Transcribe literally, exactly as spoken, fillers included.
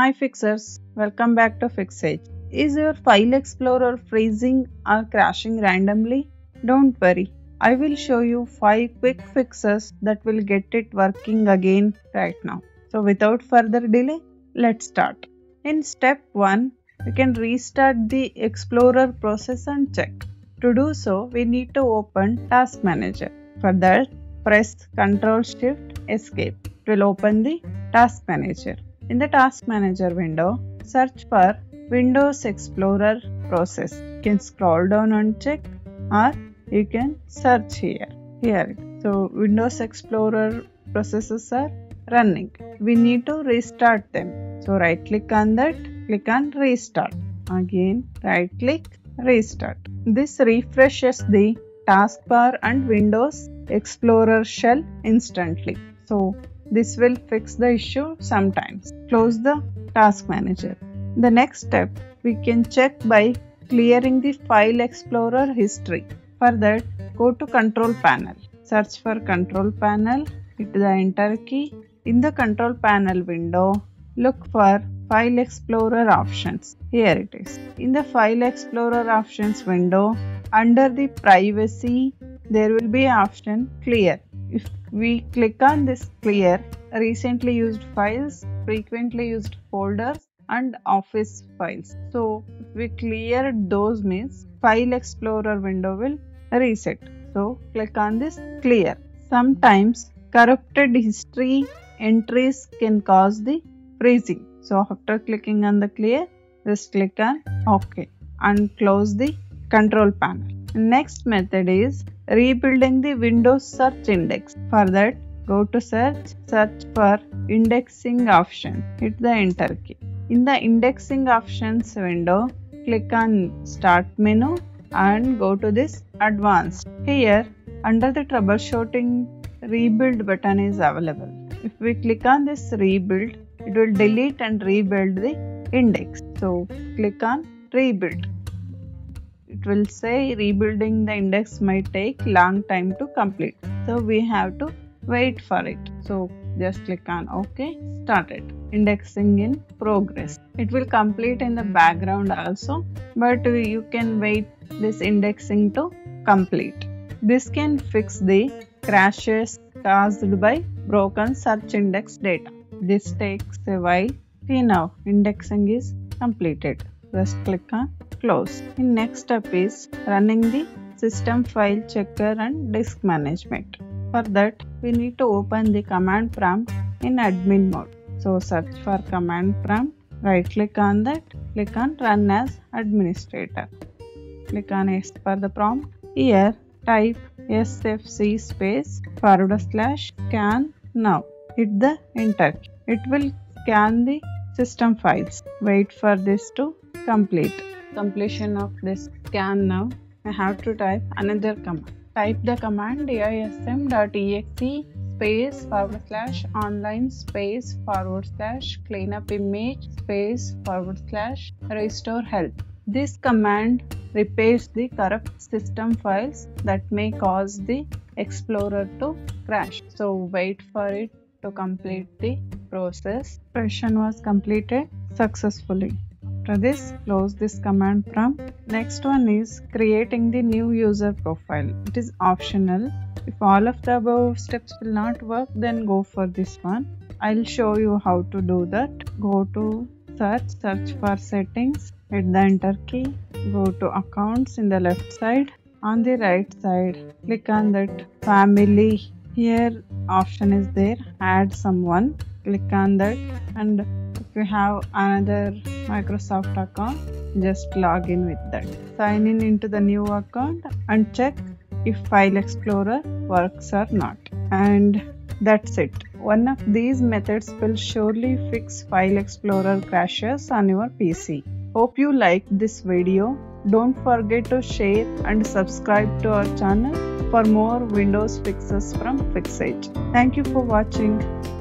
Hi Fixers, welcome back to Fixage. Is your File Explorer freezing or crashing randomly? Don't worry, I will show you five quick fixes that will get it working again right now. So without further delay, let's start. In step one, we can restart the Explorer process and check. To do so, we need to open Task Manager. For that, press Ctrl Shift Escape. It will open the Task Manager. In the Task Manager window, search for Windows Explorer process. You can scroll down and check, or you can search here. Here. So Windows Explorer processes are running. We need to restart them. So right click on that, click on Restart. Again right click, Restart. This refreshes the taskbar and Windows Explorer shell instantly. So this will fix the issue sometimes. Close the Task Manager. The next step, we can check by clearing the File Explorer history. For that, go to Control Panel. Search for Control Panel, hit the Enter key. In the Control Panel window, look for File Explorer options. Here it is. In the File Explorer options window, under the Privacy, there will be an option Clear. If we click on this Clear, recently used files, frequently used folders and office files. So if we clear those means File Explorer window will reset. So click on this Clear. Sometimes corrupted history entries can cause the freezing. So after clicking on the Clear, just click on OK and close the Control Panel. Next method is rebuilding the Windows search index. For that, go to search, search for indexing option. Hit the Enter key. In the indexing options window, click on Start menu and go to this Advanced. Here, under the troubleshooting, rebuild button is available. If we click on this rebuild, it will delete and rebuild the index. So click on rebuild. It will say rebuilding the index might take long time to complete. So we have to wait for it. So just click on OK. Started. Indexing in progress. It will complete in the background also, but you can wait this indexing to complete. This can fix the crashes caused by broken search index data. This takes a while. See now, indexing is completed. Just click on Close. The next step is running the System File Checker and Disk Management. For that, we need to open the command prompt in admin mode. So search for command prompt, right click on that, click on Run as Administrator. Click on Yes for the prompt. Here, type S F C space forward slash scan now. Hit the Enter key. It will scan the system files. Wait for this to complete. Completion of this scan now, I have to type another command. Type the command dism.exe space forward slash online space forward slash cleanup image space forward slash restore health. This command repairs the corrupt system files that may cause the Explorer to crash. So wait for it to complete the process. Operation was completed successfully. After this, close this command prompt. Next one is creating the new user profile. It is optional. If all of the above steps will not work, then go for this one. I'll show you how to do that. Go to search, search for settings, hit the Enter key, go to accounts in the left side. On the right side, click on that family. Here option is there, add someone. Click on that, and if you have another Microsoft account, just log in with that. Sign in into the new account and check if File Explorer works or not. And that's it. One of these methods will surely fix File Explorer crashes on your P C. Hope you liked this video. Don't forget to share and subscribe to our channel for more Windows fixes from Fixage. Thank you for watching.